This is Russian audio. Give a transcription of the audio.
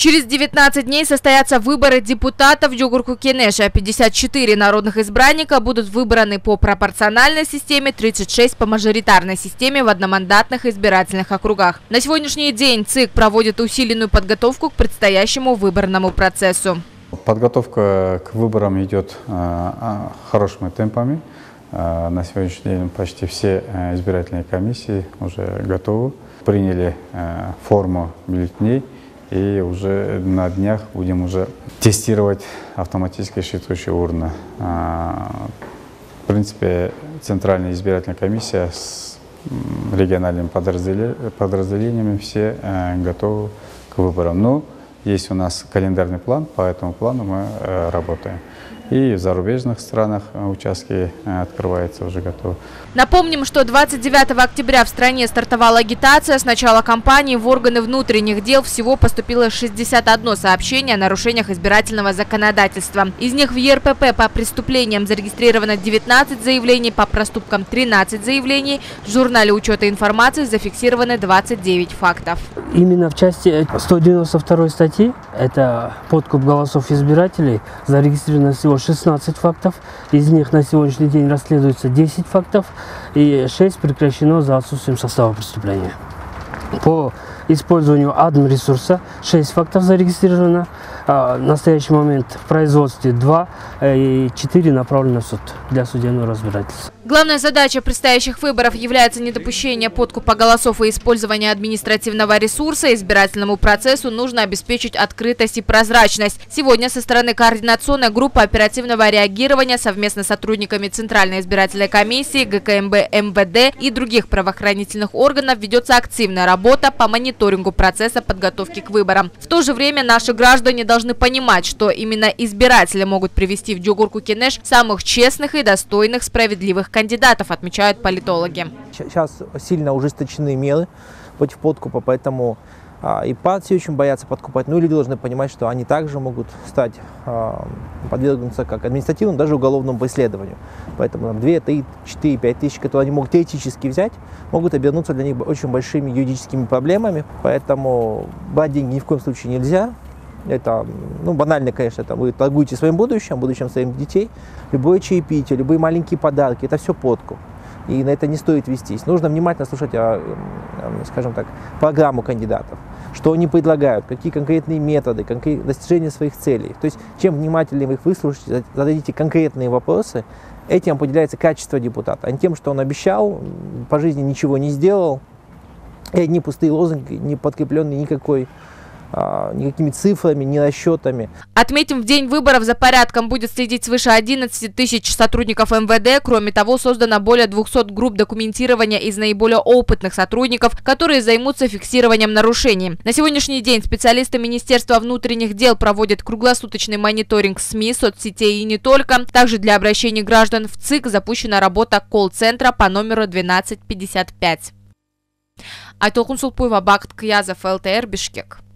Через 19 дней состоятся выборы депутатов Югорку-Кенеша. 54 народных избранника будут выбраны по пропорциональной системе, 36 по мажоритарной системе в одномандатных избирательных округах. На сегодняшний день ЦИК проводит усиленную подготовку к предстоящему выборному процессу. Подготовка к выборам идет хорошими темпами. На сегодняшний день почти все избирательные комиссии уже готовы. Приняли форму бюллетеней. И уже на днях будем уже тестировать автоматические считывающие урны. В принципе, Центральная избирательная комиссия с региональными подразделениями все готовы к выборам. Но есть у нас календарный план, по этому плану мы работаем. И в зарубежных странах участки открываются, уже готовы. Напомним, что 29 октября в стране стартовала агитация. С начала кампании в органы внутренних дел всего поступило 61 сообщение о нарушениях избирательного законодательства. Из них в ЕРПП по преступлениям зарегистрировано 19 заявлений, по проступкам 13 заявлений. В журнале учета информации зафиксированы 29 фактов. Именно в части 192 статьи, это подкуп голосов избирателей, зарегистрировано всего 16 фактов. Из них на сегодняшний день расследуется 10 фактов и 6 прекращено за отсутствием состава преступления. По использованию админресурса 6 фактов зарегистрировано. В настоящий момент в производстве 2 и 4 направлены в суд для судебного разбирательства. Главная задача предстоящих выборов является недопущение подкупа голосов и использования административного ресурса. Избирательному процессу нужно обеспечить открытость и прозрачность. Сегодня со стороны координационной группы оперативного реагирования совместно с сотрудниками Центральной избирательной комиссии, ГКМБ, МВД и других правоохранительных органов ведется активная работа по мониторингу процесса подготовки к выборам. В то же время наши граждане должны понимать, что именно избиратели могут привести в Югорку-Кенеш самых честных и достойных, справедливых кандидатов, отмечают политологи. Сейчас сильно ужесточены меры против подкупа, поэтому и партии очень боятся подкупать, но и люди должны понимать, что они также могут стать, подвергнуться как административному, даже уголовному преследованию. Поэтому 2, 3, 4, 5 тысяч, которые они могут теоретически взять, могут обернуться для них очень большими юридическими проблемами. Поэтому брать деньги ни в коем случае нельзя. Это, банально, конечно, это вы торгуете своим будущим своих детей. Любое чаепитие, любые маленькие подарки, это все подкуп. И на это не стоит вестись. Нужно внимательно слушать, скажем так, программу кандидатов. Что они предлагают, какие конкретные методы, достижения своих целей. То есть, чем внимательнее вы их выслушаете, зададите конкретные вопросы, этим определяется качество депутата. А не тем, что он обещал, по жизни ничего не сделал. И одни пустые лозунги, не подкрепленные никакими цифрами, ни расчетами. Отметим, в день выборов за порядком будет следить свыше 11 тысяч сотрудников МВД. Кроме того, создано более 200 групп документирования из наиболее опытных сотрудников, которые займутся фиксированием нарушений. На сегодняшний день специалисты Министерства внутренних дел проводят круглосуточный мониторинг СМИ, соцсетей и не только. Также для обращений граждан в ЦИК запущена работа колл-центра по номеру 1255. Айтолкун Сулпуева, Бакыт Кыязов, ЛТР, Бишкек.